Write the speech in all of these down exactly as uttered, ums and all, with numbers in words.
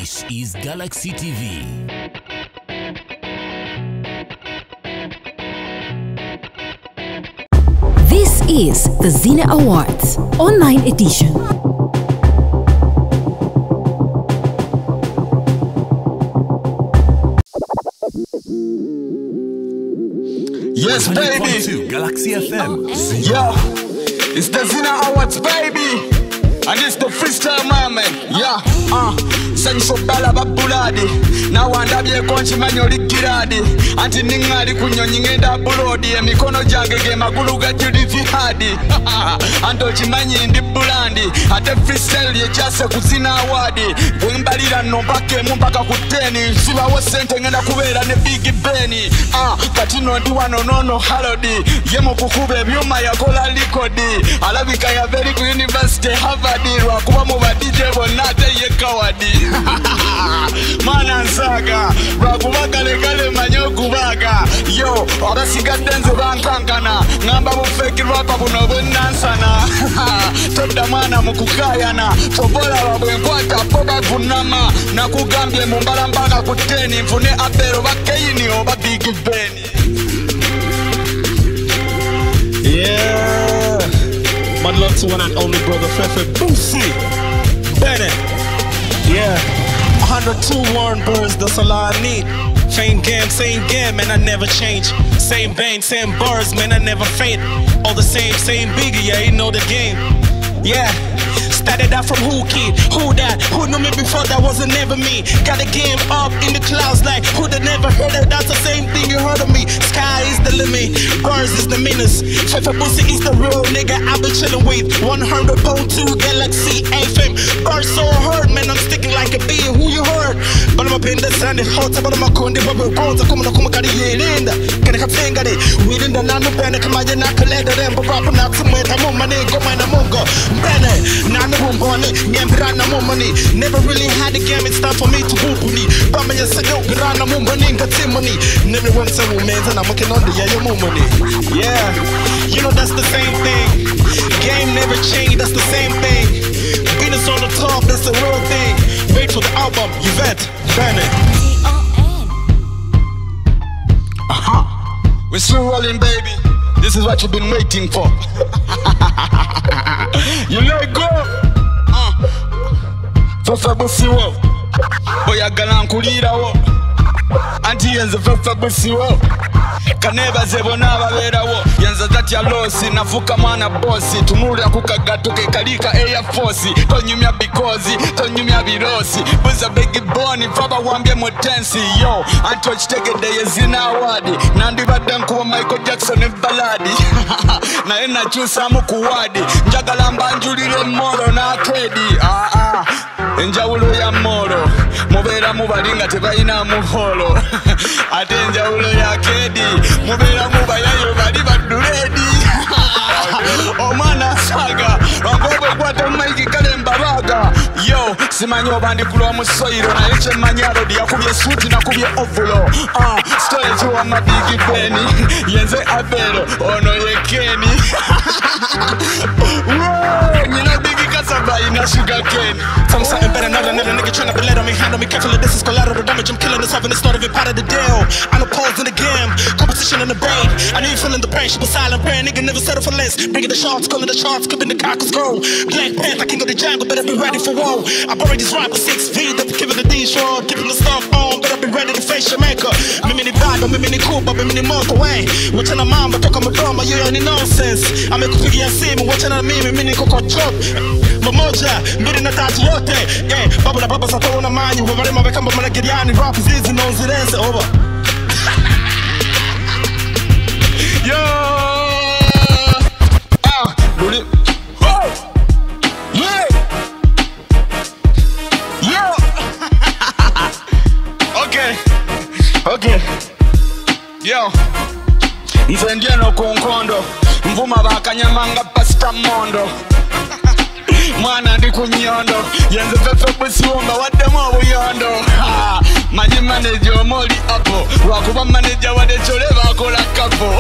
This is Galaxy T V. This is the Zina Awards online edition. Yes, baby. To Galaxy F M. Yeah, it's the Zina Awards, baby. And it's the freestyle moment. Yeah, uh, send so bala babuladi. Na wanda bie konchi manyoli giradi. Anti ningari kunyo nyingenda bulodi. Mikono jange ge magulu ga judifi hadi. Anto chimanyi indi bulandi. Ate freestyle ye chase kuzina awadi. Bwembalira nombake mumpaka kuteni. Siba wa sente ngenda kubera ne Byg Ben. Ah, katino ndi wano nono halodi. Yemo kukube byuma ya kola likodi. Alabika ya very good university Harvard. Kuba mu ba D J bonate ye kawadi. Mana nsaga Rakuba kale kale manyo kubaga. Yo, abasiga denze bankankana. Ngamba bu fake rapa buno bunansana. Toda mana mukukayana. Tobola wabwe nkwata poka kunama. Na kugambye mumbala mpaka kuteni. Mfune abero bakeyini oba Byg Ben. Yeah, much love to one and only brother Feffe, Bussi, Bennett. Yeah, one hundred two Warren birds, that's all I need. Same game, same game, man, I never change. Same bang, same bars, man, I never fade. All the same, same Biggie, yeah, you know the game. Yeah, started out from who kid, who that, who knew me before that wasn't never me. Got the game up in the clouds like who'd have never heard it, that's the same thing you heard of me. Sky is the limit, bars is the menace. Feffe Bussi is the real nigga I been chillin' with. one hundred point two Galaxy F M. Bars so hard, man, I'm sticking like a bee, who you heard? But I'm up in the sun, it's hot, but I'm a conde, but we're going to come and come and yerinda. Can I have finger it? We didn't know no pen, come on, you're not collected them, but I'm not somewhere, I'm on my name, go my mongo. Bene, nana bumbone, nyembirana mumani. Never really had a game, it's time for me to bubuni. Bama ya sayo, birana mumani, ngatimoni. Never once a woman, and I'm working on the yayo mumani. Yeah, you know that's the same thing. Game never changed, that's the same thing. Venus on the top, that's the real thing. Wait for the album, Yvette, Bennett. T O N. Aha, we're still rolling, baby. This is what you've been waiting for. You let go. Uh. Feffe Bussi wo. Oyagala nkulira wo. Anti yenze Feffe Bussi wo. Kaneba zebona ababera wo. Yenze zati ya losi. Nafuka mwana bossi. Tunulira kukagatuke kalika Air Force. Tonyumya bikozi. Tonyumya birosi. Buza Byg Ben. Faba wambye motensi. Yo. Anto chitegede ye ZzinaAwards. Nandi badan kuwa Michael Jackson baladi. Na ena chusa mukuwadi. Njagala mbanjulire moro na kredi. Ah ah. Enjawulo ya moro. Mubera mubalinga tebayina muholo. Ate enjawulo ya kedi. Mubera mubayayo bali baduledi. Omana saga. Wangobe kwata maiki kale mbabaga. Yo, simanyo bandi kulo musoiro na eche manyaro dia kubye suti na kubye ovulo. Ah, story to wa Byg Ben. Yenze abelo ono yekeni. Whoa, mina Biggie kasaba ina sugar cane. Tell me something better, another another nigga tryna be let on me, handle me carefully. This is collateral damage. I'm killing this, having the start of it, part of the deal. I'm opposed in the game, competition in the brain. I know you feeling the pain, she was silent praying. Nigga never settle for less. Bringing the shots, calling the charts, keeping the cockles grow. Black Panther, king of the jungle, better be ready for war. I buried these rappers six feet, up giving the D short, giving the stuff on, better be ready to face your maker. Me mini bad, me mini cool, but me mini monk away. Watching a mom, but talk on my drama, you ain't any nonsense. I make a piggy and see me, watching a me, me mini coco chop. Mamoja, mbiri na tatu yote. Yeah, babula baba sato na manyi. Wabare mabeka mbama na giriani. Rap is easy, no zirense, over. Yo, ah, bully. Oh, yeah, yo. Okay, okay, yo. Nzendia no konkondo. Mvuma bakanyamanga pasta mondo. Mwana ndi kunyondo. Yenze Feffe Bussi wonga waddemu obuyondo. Manyi manager omoli apo. Lwakuba manager wadde chole bakola kapo.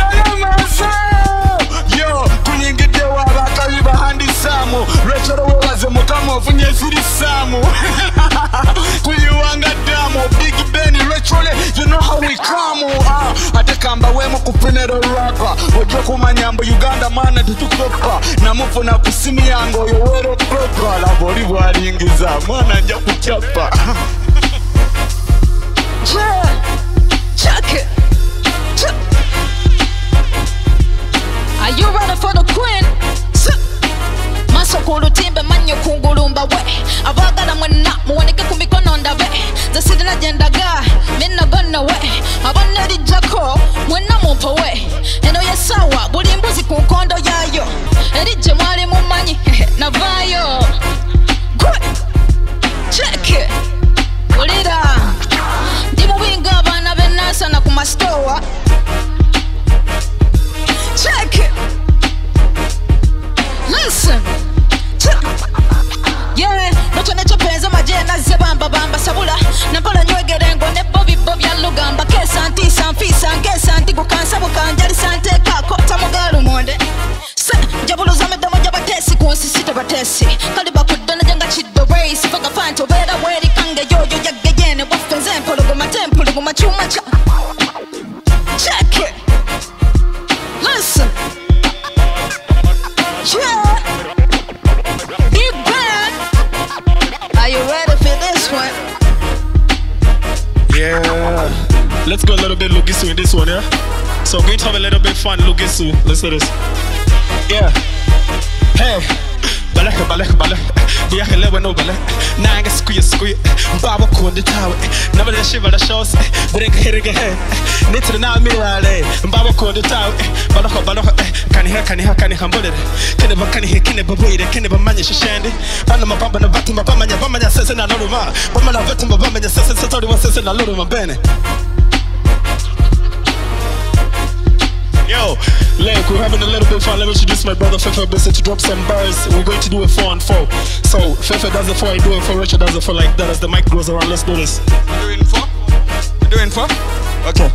Yo, kunyingidde wabakazi bahandi samu. Recho Wekaze mukama ofunye firisamu. Kuyiwanga damu. Byg Ben, Recho, you know how we come. Ah, atekamba wemo kufunero rapa. Ojo kumanyambo Uganda mana tutukopa. Namufuna kusimi yango yowero propa. La boli waringiza mwana nja kuchapa. Yeah, check it. Check. Are you ready for the queen? Masokulu timbe manyo kungulumba we. Abagala mwena muwanike kumikono ndabe. Zasidina jendaga minna gonna we. Abana lijako mwena mumpa we. Eno yesawa buli mbuzi kunkondo yayo. Erije mwali mumanyi navayo. Good. Check it. Ulira. Ndimu winga abana benasa na kumastowa. Check it. Listen. Yeah, noto necho penza majena zebamba bamba sabula. Nampola nywegere ngo ne bobi bobi ya lugamba. Kesa anti sanfisa nkesa anti kukansa bukanjali sante kako tamugalu monde. Se jabulu zame domo jabatesi kunsisita batesi. Kaliba kudana janga chido race. Fanga fanto beda wedi kange yoyo yagegene. Wafenze mpolo goma tempolo goma chuma cha. Check it. Listen. Yeah. Byg Ben. Are you ready for this one? Yeah. Let's go a little bit Lugisu in this one, yeah? So I'm going to have a little bit fun, Lugisu. Let's do this. Yeah. Hey. Balek, balek, balek. Be a level no balek. Nanga squeeze, squeeze. Baba cool the tower. Never the shiver the shows. Drink here again. Knit the now mirror. Baba cool the tower. Balok, balok. Can he, can he, can he humble it? Can he, can he, can he, boy, can he, manage shandy? Panama Bamba, the Batima, Bamanya, Bamanya says in a little man. Bamana Batima, Bamanya says in a little man, Bene. Yo, look, we're having a little bit of fun. Let me introduce my brother Feffe Bussi to drop some bars. We're going to do it four and four. So Feffe does it four, I do it for Recho does it for like that. As the mic goes around, let's do this. We're doing four? We're doing four? Okay.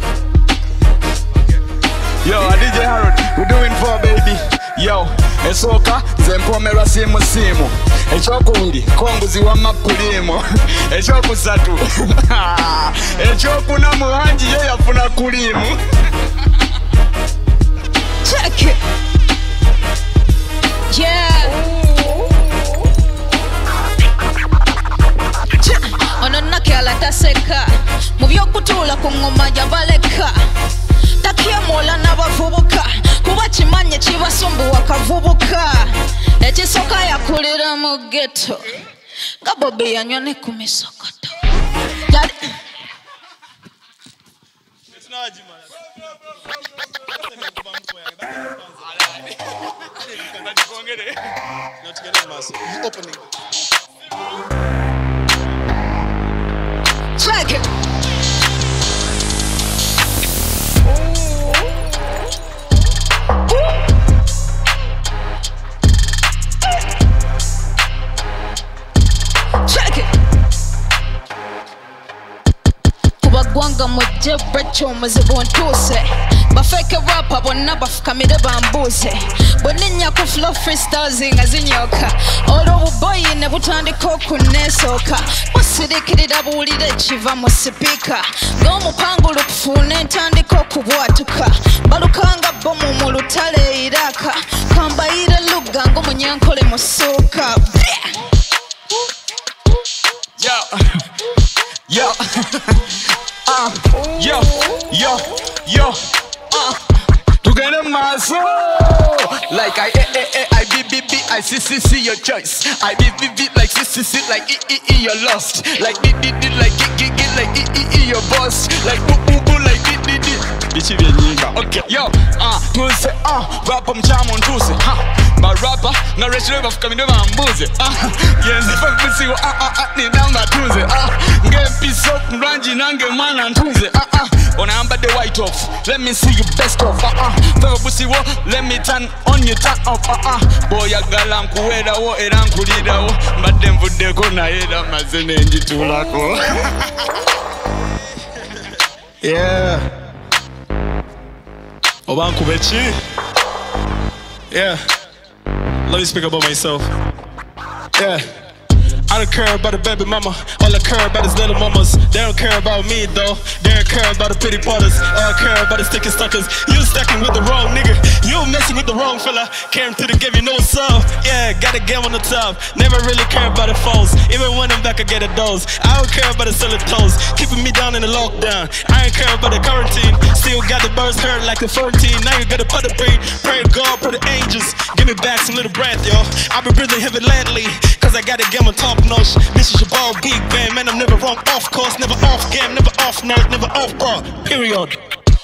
Yo, I D J Harold, we're doing four, baby. Yo, esoka zempomera simu simu. Echokundi konguzi wa mapulimo. Echokusatu echokuna muhanji ye yafuna kulimu. Check it. Yeah. Ono nakela taseka. Mubyo kutula ku ngoma ya baleka. Takia mola n'abavubuka. Kuba kimanye kibasumbuwa kavubuka. Ekisoka yakulira mu ghetto. Nga Bobby yanyone ku misokoto. Yali. It's not Jima. Not together, massive. Opening. Check it. Check it. Kubagwanga muje Recho muzibu ntuse. Bafeke rapa bonna bafukamire bambuze. Boninya ku flow freestyles nga zinyoka. Olo boy ne butandika okunesoka. Musirikirira buwulire kiva mu speaker. Ng'omupangulu kufuna entandika okubwatuka. Balukanga bomu mu lutale Iraka. Kambayire lugga ng'omunyankole mu ssuuka. Yo, yo, uh, yo, yo, yo, uh, together my soul. Like I, eh, eh, eh, I, B, B, B, I, C, C, C, your choice. I, B, B, B, like C, C, C, like E, E, E, you're lost. Like D, D, D, like G, G, G, like E, E, E, your boss. Like Boo, Boo, Boo, like D, D, D. Okay, yo, uh, tuse, uh, rapa mchamo ntuse, ha. Ba rapper, na Recho wave afukamide bambuze, ah. Yenzi Feffe wo, ah, ah, ah, ni namba tuze, ah. Nge piso mranji nange mana ntuze, ah, ah. Onamba the white off, let me see you best off, ah, ah. Feffe Bussi wo, let me turn on you turn off, ah, ah. Boy agala nkuweda wo, era nkulida wo. Mbadde nvuddeko naye era mazene njitulako. Yeah. Obanku Bechi. Yeah. Let me speak about myself. Yeah. I don't care about the baby mama, all I care about is little mamas. They don't care about me though, they don't care about the pity potters. All I care about is sticky suckers. You stacking with the wrong nigga, you messing with the wrong fella. Came to the game, you know what's up. Yeah, got a game on the top, never really care about the foes. Even when I'm back I get a dose. I don't care about the selling toes, keeping me down in the lockdown. I don't care about the quarantine, still got the birds hurt like the thirteen. Now you gotta put the breed, pray to God, pray to angels. Give me back some little breath, yo. I've been breathing heavy lately, cause I got a game on top. This is your ball, Byg Ben, man, I'm never wrong, off course, never off game, never off nerve, never off bar, period.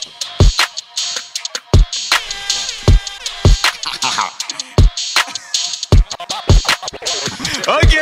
Okay.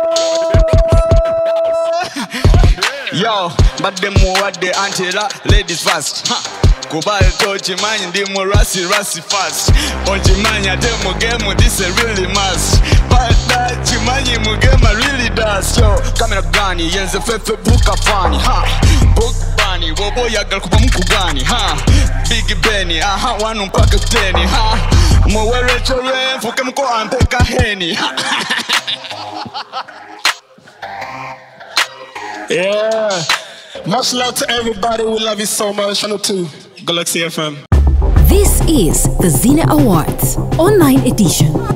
Yo, but them more what they anti-la, ladies first. Kubali tochi mani ndimo rasi rasi fast. Onchi mani atemo game, this a really must. But that chimanyi mugema really does. Yo, kamera gani, yenze Feffe buka fani. Ha, book bani, wobo yagal kupa mku gani. Ha, Byg Ben, aha, wanu mpaka teni. Ha, mwe Recho re, fuke mko ampeka heni. Yeah, much love to everybody, we love you so much. Channel two, Galaxy F M. This is the Zina Awards Online Edition.